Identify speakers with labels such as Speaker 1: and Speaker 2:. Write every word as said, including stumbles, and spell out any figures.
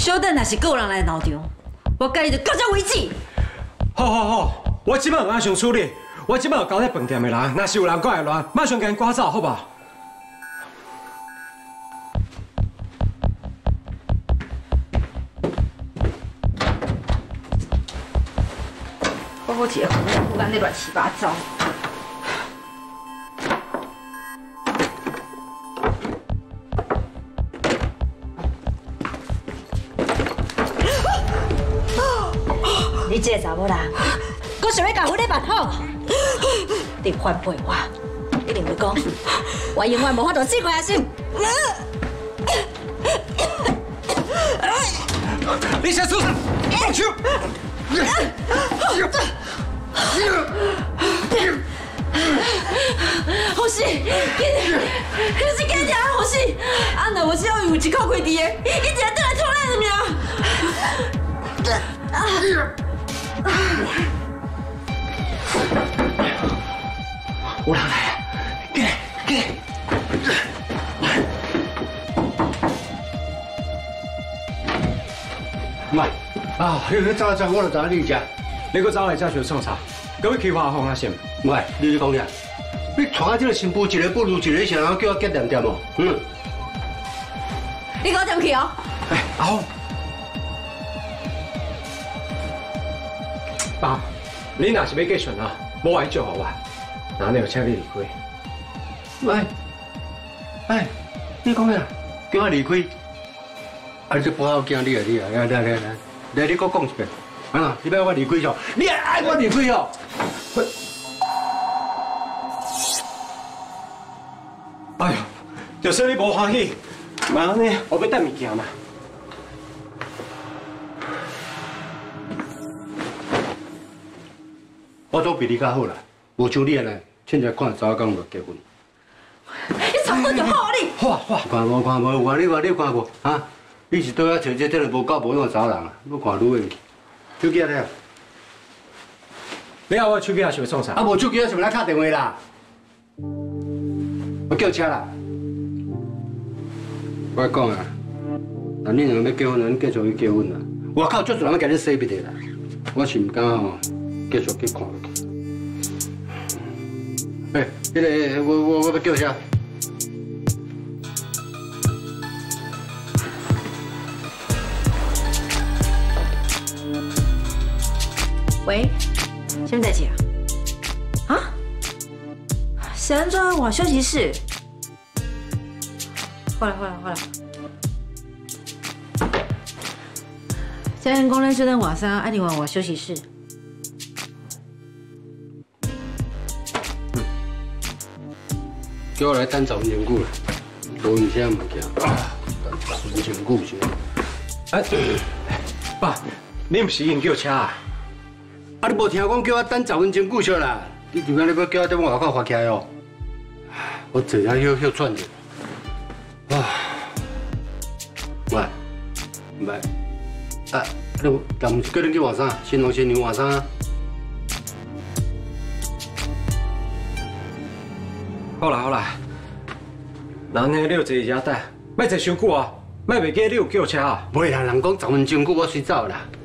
Speaker 1: 小等若是有人来闹场，我甲你就到这为止。
Speaker 2: 好好好，我即摆有马上处理。我即摆有交代饭店的人，若是有人过来乱，马上甲因赶走，好吧？
Speaker 1: 我好一个姑娘，不敢在乱七八糟。你这个查某人，我想要甲阮咧办好，你反背我，一定会讲，我永远无法度死过阿信。
Speaker 2: 你先出手，放手！
Speaker 1: 好死，可是今日好死，啊！若我只要有一口开伫的，一定要倒来拖咱的命。
Speaker 2: 有人来啊！进来，进来！唔係啊，你去走一走，我就走你家。你搁走来遮想创啥？各位欺负阿凤阿先？唔係，你去講呀？你娶這個新婦一個不如一個，想要叫我結點點哦？嗯。
Speaker 1: 你給我點去哦？
Speaker 2: 哎，阿鳳，爸，你若是要繼續啊，無愛祝福我，那你就請你離開。喂，哎，你講呀？叫我離開？啊，這不好驚你啊！你啊，來來來來，來你給我講一遍。 啊！你要我離開咗，你愛我離開哦！哎呦，就算你無歡喜，媽呢？我要帶物件嘛。我都比你較好啦，無像你安尼，凊彩看查某囝就結婚。
Speaker 1: 你差不多就好啊你！
Speaker 2: 好啊好啊，看無看無，我你話你看無啊？你是對我找這真係無夠無用查某人啊！要看女人去。 手機啊你！你後我手機啊是要創啥？啊無手機啊是要來敲電話啦！我叫車啦！我講啊，那你若要結婚，恁繼續去結婚啦！外口足多人甲你洗別的啦，我是唔敢哦，繼續去看落去。哎，迄個我我我要叫車。
Speaker 1: 喂，什么代志啊？啊？是安怎换休息室？好了好了好了。家人讲咱这等晚上爱另外换休息室。
Speaker 2: 嗯。叫我来等十分钟久啦，无唔啥物件。十分钟久先。哎，爸，你唔是已经叫车啊？ 啊！你无听讲叫我等十分钟久少啦？你就讲你要叫我踮外口发起来哦？我坐遐休休喘者。啊！喂，唔係啊！你但唔是叫恁去換衫，新郎新娘換衫啊？好啦好啦，人呢你就坐遮等，莫坐伤久啊！莫袂記你有叫車啊？袂啦，人講十分鐘久我先走啦。